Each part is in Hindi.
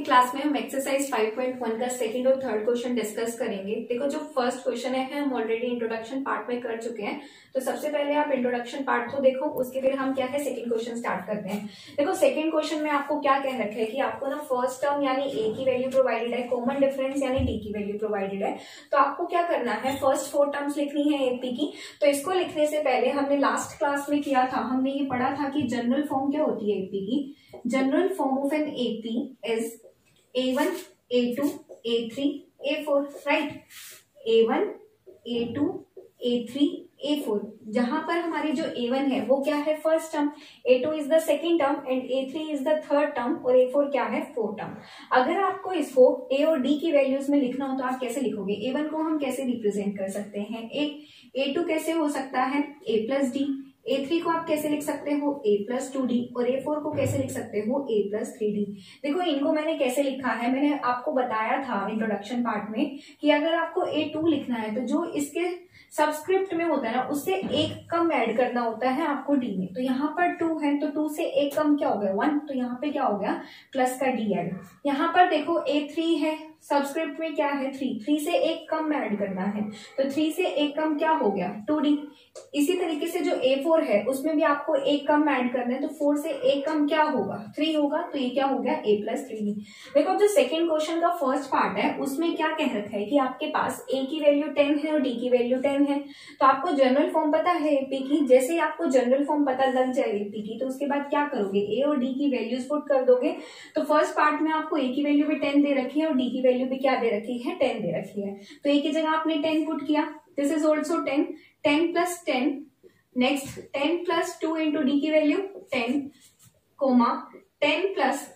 क्लास में हम एक्सरसाइज 5.1 का सेकंड और थर्ड क्वेश्चन डिस्कस करेंगे। देखो जो फर्स्ट क्वेश्चन है हम ऑलरेडी इंट्रोडक्शन पार्ट में कर चुके हैं, तो सबसे पहले आप इंट्रोडक्शन पार्ट को देखो, उसके फिर हम क्या है सेकंड क्वेश्चन स्टार्ट करते हैं। देखो सेकंड क्वेश्चन में आपको क्या कह रखा है कि आपको ना फर्स्ट टर्म यानी ए की वैल्यू प्रोवाइडेड है, कॉमन डिफरेंस यानी डी की वैल्यू प्रोवाइडेड है। तो आपको क्या करना है, फर्स्ट 4 टर्म्स लिखनी है एपी की। तो इसको लिखने से पहले हमने लास्ट क्लास में किया था, हमने ये पढ़ा था कि जनरल फॉर्म क्या होती है एपी की। General form of an AP is A1, A2, A3, A4, right. A1, A2, A3, A4, जहां पर हमारी जो A1 है वो क्या है first term, A2 is the second term and A3 is the third term और A4 क्या है फोर्थ टर्म। अगर आपको इसको A और D की वैल्यूज में लिखना हो तो आप कैसे लिखोगे, A1 को हम कैसे रिप्रेजेंट कर सकते हैं, A2 कैसे हो सकता है A प्लस डी, A3 को आप कैसे लिख सकते हो A प्लस 2D और A4 को कैसे लिख सकते हो A प्लस 3D। देखो इनको मैंने कैसे लिखा है, मैंने आपको बताया था इंट्रोडक्शन पार्ट में कि अगर आपको A2 लिखना है तो जो इसके सबस्क्रिप्ट में होता है ना उससे एक कम ऐड करना होता है आपको डी में। तो यहाँ पर 2 है तो 2 से एक कम क्या हो गया 1, तो यहाँ पे क्या हो गया प्लस का डी ऐड। यहाँ पर देखो A3 है, सबस्क्रिप्ट में क्या है 3 से एक कम ऐड करना है, तो 3 से एक कम क्या हो गया 2D। इसी तरीके से जो A4 है उसमें भी आपको एक कम ऐड करना है, तो 4 से एक कम क्या होगा 3 होगा, तो ये क्या हो गया A प्लस 3D। देखो जो सेकेंड क्वेश्चन का फर्स्ट पार्ट है उसमें क्या कह रखा है कि आपके पास A की वैल्यू 10 है और D की वैल्यू 10 है। तो आपको जनरल फॉर्म पता है एपी की, जैसे ही आपको जनरल फॉर्म पता लग जाए एपी की तो उसके बाद क्या करोगे A और D की वैल्यूज पुट कर दोगे। तो फर्स्ट पार्ट में आपको A की वैल्यू भी 10 दे रखी है और D की वैल्यू भी क्या दे रखी है 10 दे रखी है। तो A की जगह आपने 10 पुट किया, this is also 10 plus 10, next 10 plus 2 into D की value 10, comma 10 plus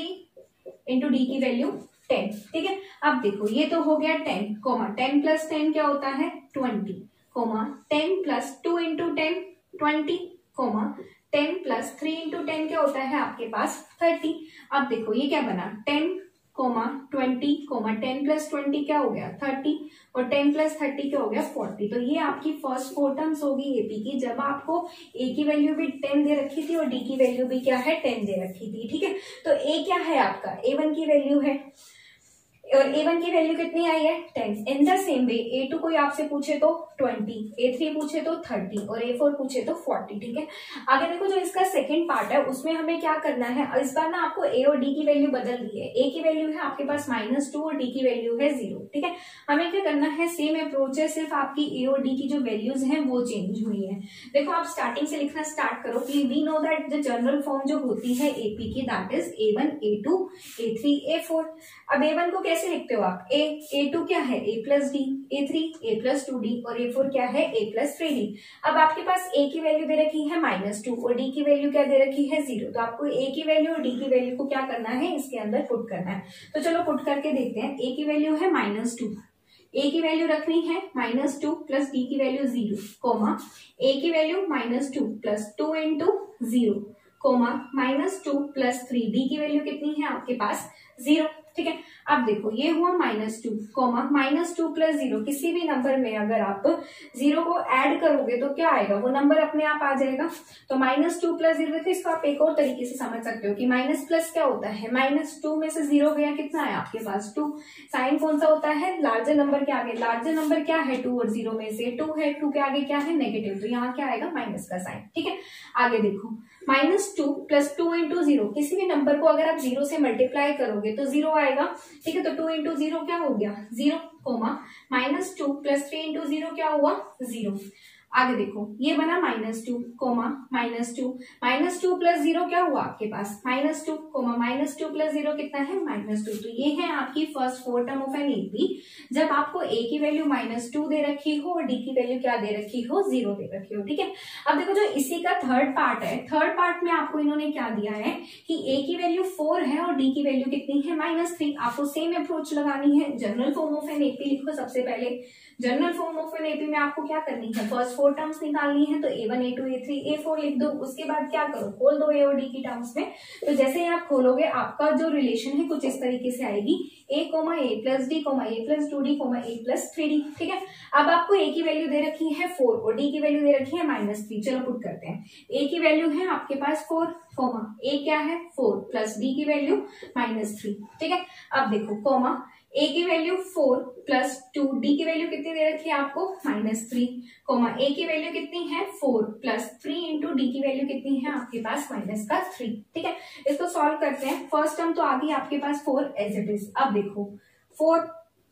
3 into D की वैल्यू 10। ठीक है, अब देखो ये तो हो गया 10, कोमा 10 प्लस 10 क्या होता है 20, comma 10 plus 2 into 10 20, comma 10 plus 3 into 10 क्या होता है आपके पास 30। अब देखो ये क्या बना 10, कोमा 20, कोमा 10 प्लस 20 क्या हो गया 30 और 10 प्लस 30 क्या हो गया 40। तो ये आपकी फर्स्ट 4 टर्म्स होगी एपी की, जब आपको ए की वैल्यू भी 10 दे रखी थी और डी की वैल्यू भी क्या है 10 दे रखी थी। ठीक है, तो ए क्या है आपका A1 की वैल्यू है और A1 की वैल्यू कितनी आई है 10। In the same way A2 कोई आपसे पूछे तो 20, A3 पूछे तो 30 और A4 पूछे तो 40। ठीक है, आगे देखो जो इसका सेकंड पार्ट है उसमें हमें क्या करना है, इस बार ना आपको A और D की वैल्यू बदल दी है। A की वैल्यू है आपके पास -2 और D की वैल्यू है 0। ठीक है, हमें क्या करना है सेम अप्रोच है, सिर्फ आपकी A और D की जो वैल्यूज है वो चेंज हुई है। देखो आप स्टार्टिंग से लिखना स्टार्ट करो कि we know that the general form जो होती है एपी की that is A1, A2, A3, A4। अब A1 को कैसे लिखते हो आप A2 क्या है A plus D, A3 A plus 2D और A4 क्या है A प्लस 3D। अब आपके पास A की वैल्यू दे रखी है -2 और D की वैल्यू क्या दे रखी है 0। तो आपको A की वैल्यू और D की वैल्यू को क्या करना है इसके अंदर पुट करना है। तो चलो पुट करके देखते हैं। A की वैल्यू है -2, A की वैल्यू रखनी है -2 प्लस D की वैल्यू 0, कोमा A की value -2 plus 2 into 0, comma -2 plus 3, D की वैल्यू कितनी है आपके पास 0। ठीक है, अब देखो ये हुआ -2, कोमा -2 प्लस 0, किसी भी नंबर में अगर आप 0 को ऐड करोगे तो क्या आएगा, वो नंबर अपने आप आ जाएगा। तो -2 प्लस 0, देखो इसको आप एक और तरीके से समझ सकते हो कि माइनस प्लस क्या होता है, -2 में से 0 गया कितना है आपके पास 2। साइन कौन सा होता है लार्जर नंबर के आगे, लार्जर नंबर क्या है 2 और 0 में से 2 है, 2 के आगे क्या है नेगेटिव, तो यहाँ क्या आएगा माइनस का साइन। ठीक है, आगे देखो -2 प्लस 2 इंटू 0, किसी भी नंबर को अगर आप 0 से मल्टीप्लाई करोगे तो 0 आएगा। ठीक है, तो 2 इंटू 0 क्या हो गया 0, कोमा -2 प्लस 3 इंटू 0 क्या हुआ 0। आगे देखो ये बना -2, कोमा -2 प्लस 0 क्या हुआ आपके पास -2, कोमा -2 प्लस 0 कितना है -2। तो ये है आपकी first 4 term of an AP, जब आपको A की वैल्यू -2 दे रखी हो और D की वैल्यू क्या दे रखी हो 0 दे रखी हो। ठीक है, अब देखो जो इसी का थर्ड पार्ट है, थर्ड पार्ट में आपको इन्होंने क्या दिया है कि A की वैल्यू 4 है और D की वैल्यू कितनी है -3। आपको सेम अप्रोच लगानी है, general form of an AP लिखो। सबसे पहले general form of an AP में आपको क्या करनी है, फर्स्ट 4 टर्म्स निकालनी है, तो A1, A2, A3, A4 लिख दो। उसके बाद क्या करो खोल दो A और D की टर्म्स में। तो जैसे ही आप खोलोगे आपका जो रिलेशन है कुछ इस तरीके से आएगी, a comma a plus d comma a plus 2d comma a plus 3d। ठीक है, अब आपको a की वैल्यू दे रखी है 4 और d की वैल्यू दे रखी है -3। चलो पुट करते हैं। a की वैल्यू है आपके पास 4 कोमा a क्या है 4 प्लस d की वैल्यू -3। ठीक है, अब देखो कोमा a की वैल्यू 4 प्लस 2, d की वैल्यू कितनी दे रखी है आपको -3, कोमा a की वैल्यू कितनी है 4 प्लस 3 इंटू डी की वैल्यू कितनी है आपके पास -3। ठीक है, इसको सॉल्व करते हैं। फर्स्ट टर्म तो आ गई आपके पास 4 एज इट इज। अब देखो 4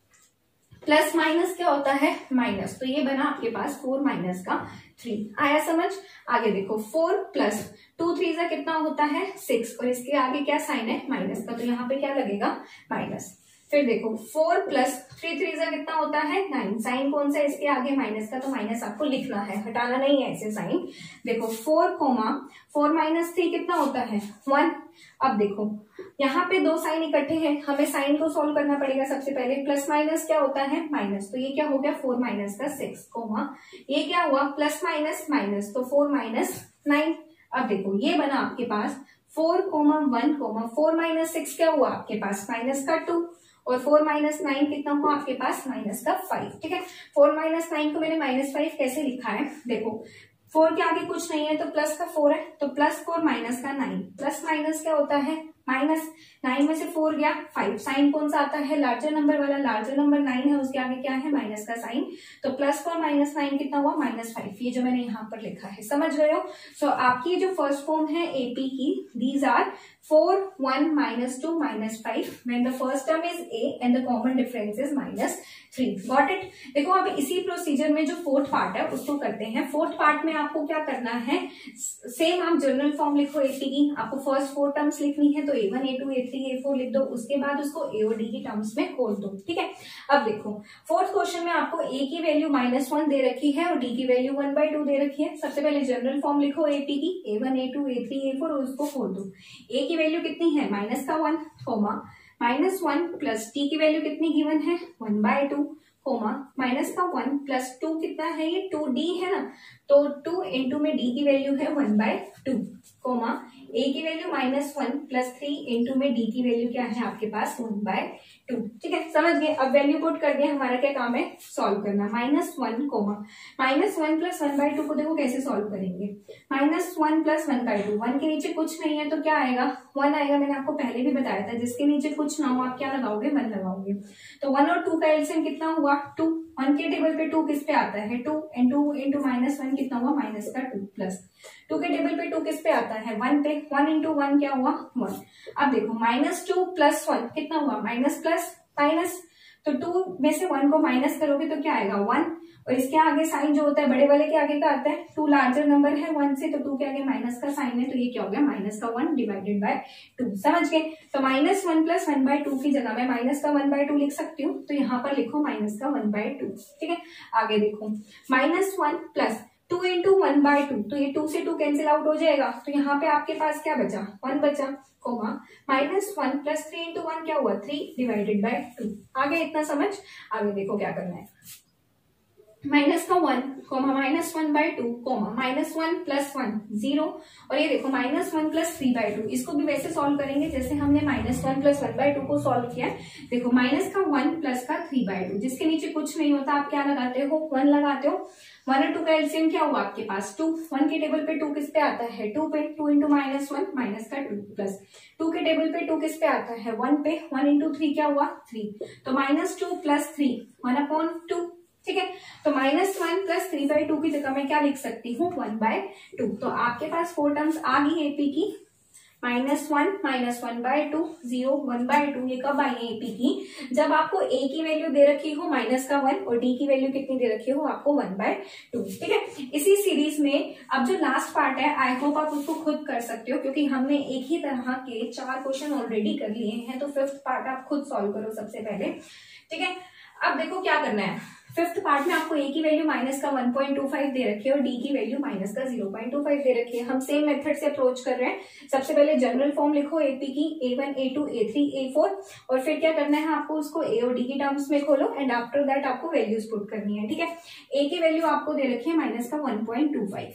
प्लस माइनस क्या होता है माइनस, तो ये बना आपके पास 4 माइनस का 3। आया समझ? आगे देखो 4 प्लस 2 3 जा कितना होता है 6 और इसके आगे क्या साइन है माइनस का, तो यहाँ पे क्या लगेगा माइनस। फिर देखो 4 प्लस 3 3 जा कितना होता है 9, साइन कौन सा इसके आगे माइनस का, तो माइनस आपको लिखना है, हटाना नहीं है ऐसे साइन। देखो 4 कोमा 4 माइनस 3 कितना होता है 1। अब देखो यहाँ पे दो साइन इकट्ठे हैं, हमें साइन को सॉल्व करना पड़ेगा सबसे पहले। प्लस माइनस क्या होता है माइनस, तो ये क्या हो गया 4 माइनस का 6 कोमा ये क्या हुआ प्लस माइनस माइनस, तो 4 माइनस 9। अब देखो ये बना आपके पास 4 कोमा 1 कोमा 4 माइनस 6 क्या हुआ आपके पास माइनस का 2 और 4 माइनस 9 कितना हुआ आपके पास माइनस का 5। ठीक है, 4 माइनस 9 को मैंने -5 कैसे लिखा है, देखो 4 के आगे कुछ नहीं है तो प्लस का 4 है, तो प्लस 4 माइनस का 9, प्लस माइनस क्या होता है माइनस, 9 में से 4 गया 5, साइन कौन सा आता है लार्जर नंबर वाला, लार्जर नंबर 9 है उसके आगे क्या है माइनस का साइन, तो प्लस 4 माइनस 9 कितना हुआ -5, ये जो मैंने यहाँ पर लिखा है। समझ गए हो? सो आपकी जो फर्स्ट फॉर्म है एपी की, these are 4 1 -2 -5 when the first term is a and the common difference is -3। Got it? देखो अब इसी प्रोसीजर में जो फोर्थ पार्ट है उसको करते हैं। फोर्थ पार्ट में आपको क्या करना है, सेम आप जनरल फॉर्म लिखो एपी की, आपको फर्स्ट 4 टर्म्स लिखनी है तो a1 a2 a3 a4 लिख दो, उसके बाद उसको a और d की टर्म्स में खोल दो। ठीक है, अब देखो फोर्थ क्वेश्चन में आपको a की वैल्यू -1 दे रखी है और d की वैल्यू 1/2 दे रखी है। सबसे पहले जनरल फॉर्म लिखो एपी की, a1 a2 a3 a4 और उसको खोल दो। a की वैल्यू कितनी है -1 कोमा -1 प्लस t की वैल्यू कितनी गिवन है 1/2 कोमा -1 प्लस 2 कितना है ये 2d है ना, तो 2 इंटू में d की वैल्यू है 1/2 कोमा a की वैल्यू -1 प्लस 3 इंटू में d की वैल्यू क्या है आपके पास 1/2। ठीक है, समझ गए? अब वैल्यू पुट कर दिया, हमारा क्या काम है सॉल्व करना। -1 कोमा -1 प्लस 1/2 को देखो कैसे सॉल्व करेंगे, -1 प्लस 1/2, 1 के नीचे कुछ नहीं है तो क्या आएगा 1 आएगा। मैंने आपको पहले भी बताया था जिसके नीचे कुछ ना हो आप क्या लगाओगे 1 लगाओगे, तो 1 और 2 का एलसीएम कितना हुआ 2, 1 के टेबल पे 2 किस पे आता है 2 इंटू -1 कितना हुआ -2 प्लस 2 के टेबल पे 2 किस पे आता है 1 पे, 1 इंटू 1 क्या हुआ 1। अब देखो -2 प्लस 1 कितना हुआ माइनस प्लस माइनस, तो 2 में से 1 को माइनस करोगे तो क्या आएगा 1, और इसके आगे साइन जो होता है बड़े वाले के आगे का आता है 2 लार्जर नंबर है 1 से, तो 2 के आगे माइनस का साइन है तो ये क्या हो गया -1 डिवाइडेड बाय 2। समझ गए? तो -1 प्लस 1/2 की जगह मैं -1/2 लिख सकती हूँ, तो यहाँ पर लिखो -1/2। ठीक है, आगे देखो -1 प्लस 2 इंटू 1/2, तो ये 2 से 2 कैंसिल आउट हो जाएगा, तो यहाँ पे आपके पास क्या बचा 1 बचा कोमा -1 प्लस 3 इंटू 1 क्या हुआ 3 डिवाइडेड बाय 2। आगे इतना समझ? आगे देखो क्या करना है, -1 कोमा -1/2 कोमा -1 प्लस 1 0, और ये देखो -1 प्लस 3/2, इसको भी वैसे सॉल्व करेंगे जैसे हमने -1 प्लस 1/2 को सॉल्व किया है। देखो -1 प्लस का 3/2, जिसके नीचे कुछ नहीं होता आप क्या लगाते हो 1 लगाते हो। 1 और 2 का एलसीएम क्या हुआ आपके पास 2, 1 के टेबल पे 2 किस पे आता है 2 पे, 2 इंटू -1 माइनस का 2 प्लस 2 के टेबल पे 2 किस पे आता है 1 पे, 1 इंटू 3 क्या हुआ 3, तो -2 प्लस 3 1/2। ठीक है, तो -1 प्लस 3/2 की जगह मैं क्या लिख सकती हूँ 1/2। तो आपके पास 4 टर्म्स आ गई एपी की, -1 -1/2 0 1/2। ये कब आई है एपी की, जब आपको a की वैल्यू दे रखी हो -1 और d की वैल्यू कितनी दे रखी हो आपको 1/2। ठीक है, इसी सीरीज में अब जो लास्ट पार्ट है आई होप आप उसको खुद कर सकते हो, क्योंकि हमने एक ही तरह के 4 क्वेश्चन ऑलरेडी कर लिए हैं, तो 5th पार्ट आप खुद सॉल्व करो सबसे पहले। ठीक है, अब देखो क्या करना है। 5th पार्ट में आपको a की वैल्यू -1.25 दे रखी है और d की वैल्यू -0.25 दे रखी है। हम सेम मेथड से अप्रोच कर रहे हैं। सबसे पहले जनरल फॉर्म लिखो एपी की, a1 a2 a3 a4, और फिर क्या करना है आपको उसको a और d की टर्म्स में खोलो एंड आफ्टर दैट आपको वैल्यूज पुट करनी है। ठीक है, a की वैल्यू आपको दे रखी है -1.25,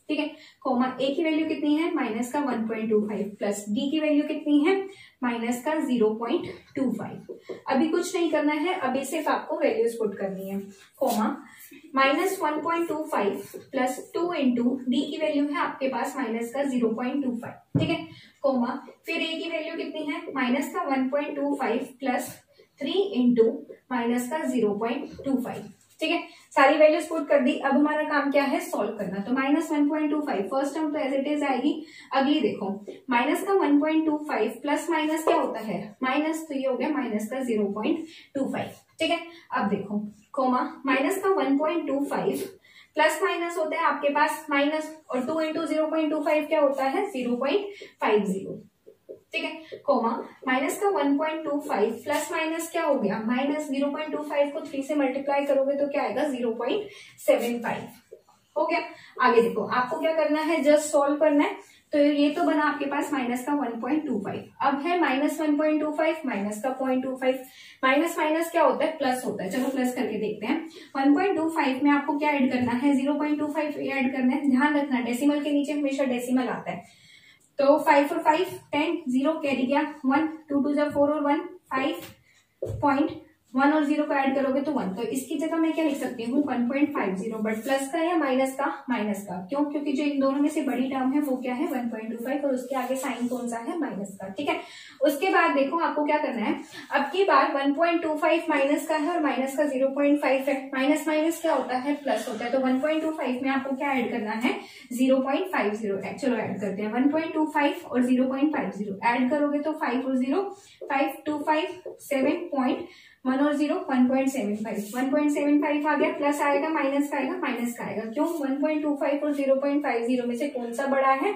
ठीक है, कोमा ए की वैल्यू कितनी है माइनस का 1.25 प्लस डी की वैल्यू कितनी है माइनस का 0.25। अभी कुछ नहीं करना है, अभी सिर्फ आपको वैल्यूज पुट करनी है। Comma minus 1.25 plus 2 into D की वैल्यू है आपके पास माइनस का 0.25, ठीक है, कोमा फिर ए की वैल्यू कितनी है माइनस का 1.25 प्लस 3 इंटू माइनस का 0.25, ठीक है, सारी वैल्यूज पुट कर दी। अब हमारा काम क्या है सॉल्व करना। तो माइनस 1.25 फर्स्ट टर्म तो एज इट इज आएगी। अगली देखो माइनस का 1.25 प्लस माइनस क्या होता है माइनस, तो ये हो गया माइनस का 0.25, ठीक है। अब देखो कोमा माइनस का 1.25 प्लस माइनस होता है आपके पास माइनस और 2 इंटू 0.25 क्या होता है 0.50, ठीक है, कोमा माइनस का 1.25 प्लस माइनस क्या हो गया माइनस 0.25 को 3 से मल्टीप्लाई करोगे तो क्या आएगा 0.75 हो गया। आगे देखो आपको क्या करना है जस्ट सॉल्व करना है। तो ये तो बना आपके पास माइनस का 1.25, अब है माइनस 1.25 माइनस का 0.25, माइनस माइनस क्या होता है प्लस होता है, चलो प्लस करके देखते हैं। 1.25 में आपको क्या ऐड करना है 0.25 ऐड करना है, ध्यान रखना डेसिमल के नीचे हमेशा डेसिमल आता है। तो 5 और 5 10, 0 कैरी गया 1, 2 2 जा 4 और 1 5.1 और 0 को ऐड करोगे तो 1। तो इसकी जगह मैं क्या लिख सकती हूँ 1.50, बट प्लस का या माइनस का क्यों, क्योंकि जो इन दोनों में से बड़ी टर्म है वो क्या है 1.25 और उसके आगे साइन कौन सा है माइनस का, ठीक है। उसके बाद देखो आपको क्या करना है, अब की बार 1.25 माइनस का है और माइनस का 0.5 है, माइनस माइनस क्या होता है प्लस होता है, तो 1.25 में आपको क्या ऐड करना है 0.50, चलो ऐड करते हैं 1.25 और 0.50 ऐड करोगे तो 5 और 0 5 2 5 7.1 और 0 1.75 आ गया, प्लस आएगा माइनस का आएगा, क्यों 1.25 और 0.50 में से कौन सा बड़ा है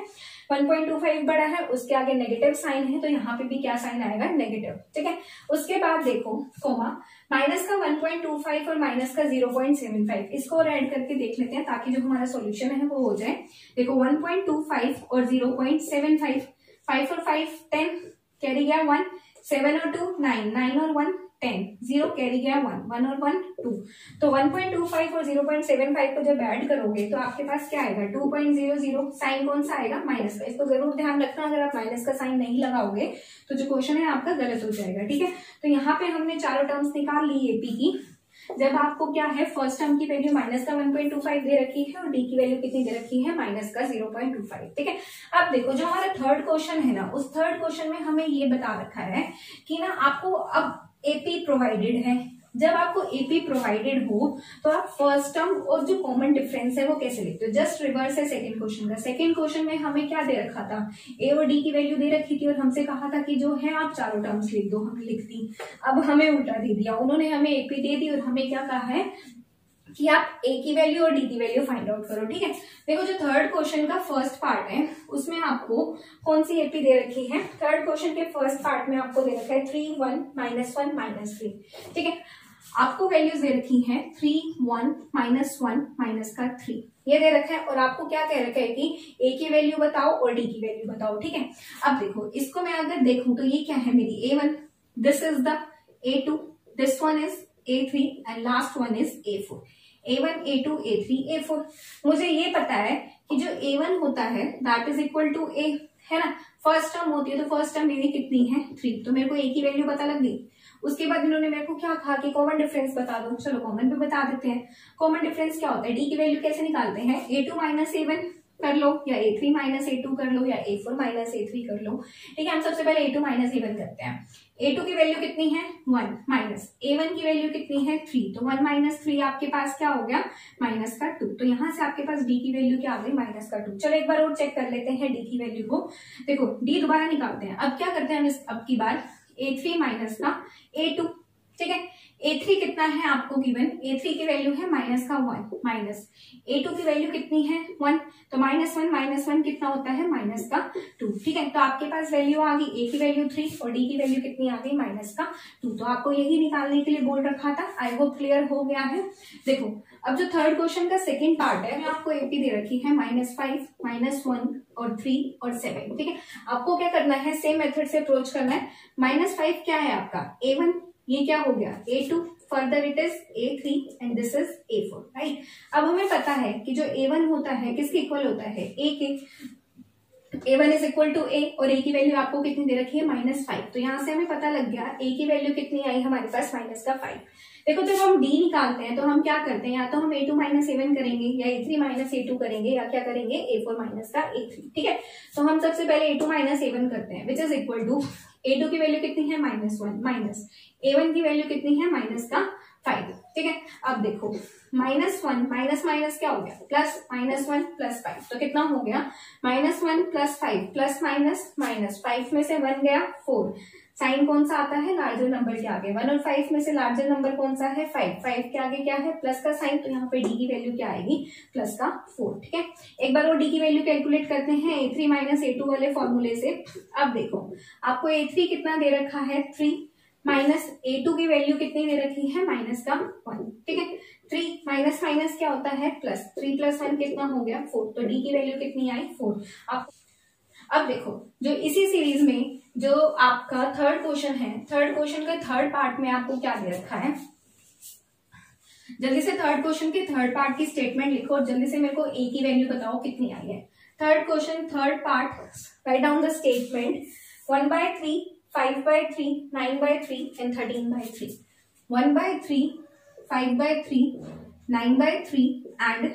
1.25 बड़ा है, उसके आगे नेगेटिव साइन है तो यहाँ पे भी क्या साइन आएगा नेगेटिव, ठीक है। उसके बाद देखो कोमा माइनस का 1.25 और माइनस का 0.75 इसको और ऐड करके देख लेते हैं ताकि जो हमारा सॉल्यूशन है वो हो जाए। देखो 1.25 और 0.75, 5 और 5 10 कैरी गया 1, 7 और 2 9, 9 और 1 10, 0 कैरी गया 1, 1 और 1 2। तो 1.25 और 0.75 को जब ऐड करोगे तो आपके पास क्या आएगा 2.00, साइन कौन सा आएगा माइनस का। इसको जरूर ध्यान रखना, अगर आप माइनस का साइन नहीं लगाओगे तो जो क्वेश्चन है आपका गलत हो जाएगा, ठीक है। तो यहाँ पे हमने चारों टर्म्स निकाल ली एपी की। जब आपको क्या है फर्स्ट टर्म की वैल्यू माइनस का 1.25 दे रखी है और डी की वैल्यू कितनी दे रखी है माइनस का 0.25, ठीक है। अब देखो जो हमारा थर्ड क्वेश्चन है ना, उस थर्ड क्वेश्चन में हमें ये बता रखा है कि ना आपको अब एपी प्रोवाइडेड है। जब आपको एपी प्रोवाइडेड हो तो आप फर्स्ट टर्म और जो कॉमन डिफरेंस है वो कैसे लिखते हो, जस्ट रिवर्स है सेकंड क्वेश्चन का। सेकंड क्वेश्चन में हमें क्या दे रखा था ए और डी की वैल्यू दे रखी थी और हमसे कहा था कि जो है आप चारों टर्म्स लिख दो, हम लिख दी। अब हमें उल्टा दे दिया, उन्होंने हमें एपी दे दी और हमें क्या कहा है कि आप ए की वैल्यू और डी की वैल्यू फाइंड आउट करो, ठीक है। देखो जो थर्ड क्वेश्चन का फर्स्ट पार्ट है उसमें आपको कौन सी एपी दे रखी है, थर्ड क्वेश्चन के फर्स्ट पार्ट में आपको दे रखा है 3 1 -1 -3, ठीक है। आपको वैल्यूज दे रखी है 3 1 -1 माइनस का 3 ये दे रखा है और आपको क्या कह रखा है कि ए की वैल्यू बताओ और डी की वैल्यू बताओ, ठीक है। अब देखो इसको मैं अगर देखूं तो ये क्या है मेरी A1, this is the A2, this one is A3 and last one is A4। A1 A2 A3 A4 मुझे ये पता है कि जो A1 होता है that is equal to A, है ना। फर्स्ट टर्म होती है तो फर्स्ट टर्म मेरी कितनी है 3, तो मेरे को A की वैल्यू पता लग गई। उसके बाद इन्होंने मेरे को क्या कहा कि कॉमन डिफरेंस बता दो, चलो कॉमन भी बता देते हैं। कॉमन डिफरेंस क्या होता है, डी की वैल्यू कैसे निकालते हैं, A2 - A1 कर लो या A3 - A2 कर लो या A4 - A3 कर लो, ठीक है। हम सबसे पहले A2 - A1 करते हैं। A2 की वैल्यू कितनी है 1 माइनस A1 की वैल्यू कितनी है 3, तो 1 - 3 आपके पास क्या हो गया माइनस का 2, तो यहाँ से आपके पास D की वैल्यू क्या आ गई माइनस का 2। चलो एक बार और चेक कर लेते हैं D की वैल्यू को। देखो D दोबारा निकालते हैं। अब क्या करते हैं हम अब की बार A3 माइनस का A2, ठीक है। A3 कितना है आपको गिवन, A3 की वैल्यू है माइनस का 1 माइनस A2 की वैल्यू कितनी है 1, तो -1 कितना होता है माइनस का 2, ठीक है। तो आपके पास वैल्यू आ गई A की वैल्यू 3 और D की वैल्यू कितनी आ गई माइनस का 2। तो आपको यही निकालने के लिए बोल रखा था। आई होप क्लियर हो गया है। देखो अब जो थर्ड क्वेश्चन का सेकेंड पार्ट है आपको एपी दे रखी है -5 -1 और 3 और 7, ठीक है। आपको क्या करना है सेम मेथड से अप्रोच करना है। -5 क्या है आपका A1 ये क्या हो गया A2, further it is A3 and this is A4, right. अब हमें पता है कि जो A1 होता है किसके इक्वल होता है, A के। A1 is equal to A और A की वैल्यू आपको कितनी दे रखी है -5। तो यहाँ से हमें पता लग गया A की वैल्यू कितनी आई हमारे पास -5। देखो जब हम D निकालते हैं तो हम क्या करते हैं, या तो हम A2 - A1 करेंगे या A3 - A2 करेंगे या क्या करेंगे A4 - का A3, ठीक है। तो हम सबसे पहले A2 - A1 करते हैं विच इज इक्वल टू A2 की वैल्यू कितनी है -1 माइनस A1 की वैल्यू कितनी है -5, ठीक है। अब देखो -1 माइनस माइनस क्या हो गया +-1 +5, तो कितना हो गया -1 +5 प्लस माइनस -5 में से 1 गया 4, साइन कौन सा आता है लार्जर नंबर के आगे, 1 और 5 में से लार्जर नंबर कौन सा है 5 के आगे क्या है प्लस का साइन, तो यहाँ पे डी की वैल्यू क्या आएगी +4, ठीक है। एक बार वो डी की वैल्यू कैलकुलेट करते हैं A3 - A2 वाले फॉर्मूले से। अब देखो आपको A3 कितना दे रखा है 3 माइनस A2 की वैल्यू कितनी दे रखी है -1, ठीक है। 3 माइनस माइनस क्या होता है प्लस, 3 + 1 कितना हो गया 4, तो डी की वैल्यू कितनी आई 4। अब देखो जो इसी सीरीज में जो आपका थर्ड क्वेश्चन है, थर्ड क्वेश्चन के थर्ड पार्ट में आपको क्या दे रखा है, जल्दी से थर्ड क्वेश्चन के थर्ड पार्ट की स्टेटमेंट लिखो और जल्दी से मेरे को ए की वैल्यू बताओ कितनी आई है। Third question third part, write down the statement 1/3, 5/3, 9/3 and 13/3। 1/3, 5/3, 9/3 and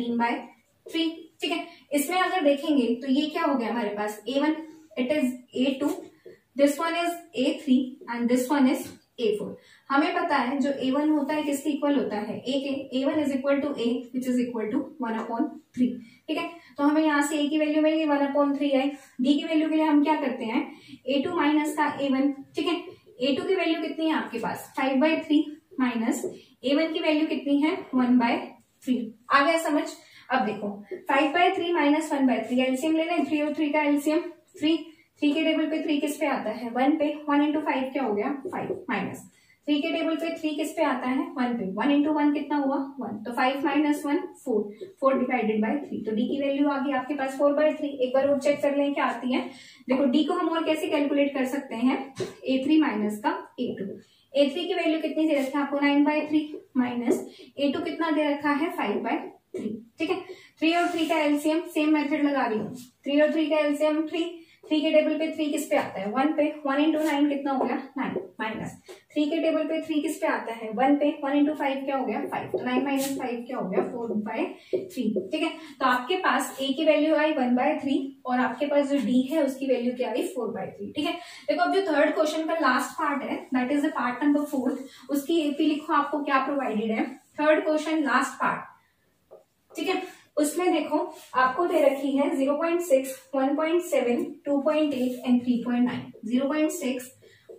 13/3, ठीक है। इसमें अगर देखेंगे तो ये क्या हो गया हमारे पास A1 it is A2, this one is A3 and this one is A4। हमें पता है जो A1 होता है किसके इक्वल होता है A के, A1 is equal to A which is equal to 1/3, ठीक है। तो हमें यहाँ से A की वैल्यू मिल गई 1/3 है। डी की वैल्यू के लिए हम क्या करते हैं A2 माइनस का A1, ठीक है। A2 की वैल्यू कितनी है आपके पास 5/3 माइनस A1 की वैल्यू कितनी है 1/3, आ गया समझ। अब देखो 5/3 माइनस 1/3 एलसीएम ले लें, 3 और 3 का एलसीएम 3 के टेबल पे 3 किस पे आता है 1 पे, 1 इंटू 5 क्या हो गया 5 माइनस 3 के टेबल पे 3 किस पे आता है 1 पे, 1 इंटू 1 कितना हुआ 1, तो 5 माइनस 1 4 डिवाइडेड बाय 3, तो डी की वैल्यू आ गई आपके पास 4/3। एक बार और चेक कर लें क्या आती है। देखो डी को हम और कैसे कैलकुलेट कर सकते हैं A3 माइनस का A2। A3 की वैल्यू कितनी दे रखी है आपको 9/3 माइनस A2 कितना दे रखा है 5/3, ठीक है। 3 और 3 का एलसीएम सेम मेथड लगा रही हूँ, 3 और 3 का एलसीएम 3 के टेबल पे 3 किस पे आता है 1 पे, 1 इंटू 9 कितना हो गया 9 माइनस 3 के टेबल पे 3 किस पे आता है 1 पे, 1 इंटू 5 क्या हो गया 5, तो 9 माइनस 5 क्या हो गया 4/3, ठीक है। तो आपके पास A की वैल्यू आई 1/3 और आपके पास जो D है उसकी वैल्यू क्या आई 4/3, ठीक है। देखो अब जो थर्ड क्वेश्चन का लास्ट पार्ट है that is the part number 4, उसकी एपी लिखो आपको क्या प्रोवाइडेड है। थर्ड क्वेश्चन लास्ट पार्ट, ठीक है। उसमें देखो आपको दे रखी है 0.6, 1.7, 2.8 एंड 3.9, 0.6,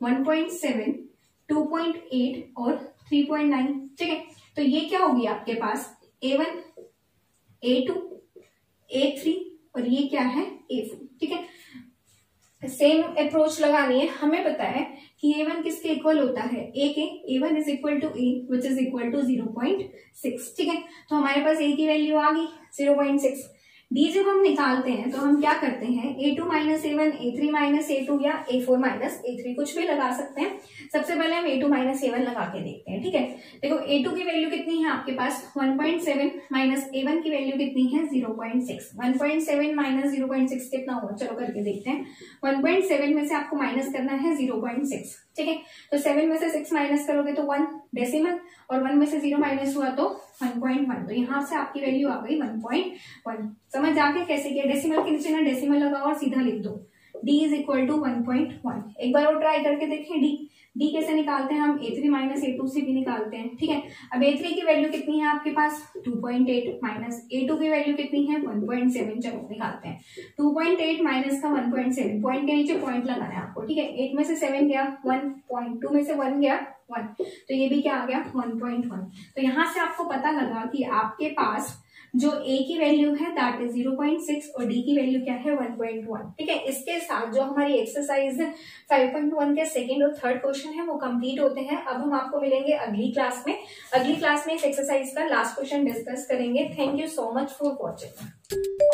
1.7, 2.8 और 3.9, ठीक है। तो ये क्या होगी आपके पास A1, A2, A3 और ये क्या है A4, ठीक है। सेम अप्रोच लगानी है। हमें पता है कि A1 किसके इक्वल होता है A के, A1 is equal to A which is equal to 0.6, ठीक है। तो हमारे पास A की वैल्यू आ गई 0.6। D जब हम निकालते हैं तो हम क्या करते हैं A2 minus A1, A3 minus A2 या A4 माइनस A3 कुछ भी लगा सकते हैं। सबसे पहले हम A2 माइनस A1 लगा के देखते हैं, ठीक है। देखो A2 की वैल्यू कितनी है आपके पास 1.7 माइनस A1 की वैल्यू कितनी है 0.6, 1.7 माइनस 0.6 कितना हुआ चलो करके देखते हैं। 1.7 में से आपको माइनस करना है 0.6, ठीक है। तो 7 में से 6 माइनस करोगे तो 1 डेसिमल और 1 में से 0 माइनस हुआ तो 1.1, तो यहाँ से आपकी वैल्यू आ गई 1.1। समझ आके कैसे किया, डेसिमल के नीचे ना डेसिमल लगाओ और सीधा लिख दो D इज इक्वल टू 1.1। एक बार और ट्राई करके देखें D कैसे निकालते हैं हम A3 माइनस A2 से भी निकालते हैं, ठीक है। अब A3 की वैल्यू कितनी है आपके पास 2.8 माइनस A2 की वैल्यू कितनी है 1.7, चलो निकालते हैं। 2.8 माइनस का 1.7, पॉइंट के नीचे पॉइंट लगाना है आपको, ठीक है। 8 में से 7 गया 1 पॉइंट, 2 में से 1 गया 1, तो ये भी क्या आ गया 1.1। तो यहाँ से आपको पता लगा कि आपके पास जो A की वैल्यू है दैट इज 0.6 और D की वैल्यू क्या है 1.1, ठीक है। इसके साथ जो हमारी एक्सरसाइज 5.1 के सेकंड और थर्ड क्वेश्चन है वो कंप्लीट होते हैं। अब हम आपको मिलेंगे अगली क्लास में इस एक्सरसाइज का लास्ट क्वेश्चन डिस्कस करेंगे। Thank you so much for watching.